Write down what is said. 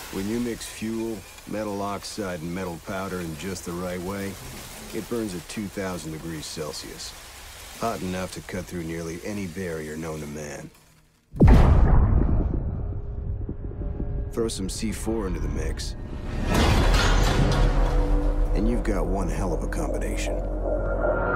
When you mix fuel, metal oxide, and metal powder in just the right way, it burns at 2,000 degrees Celsius. Hot enough to cut through nearly any barrier known to man. Throw some C4 into the mix, and you've got one hell of a combination.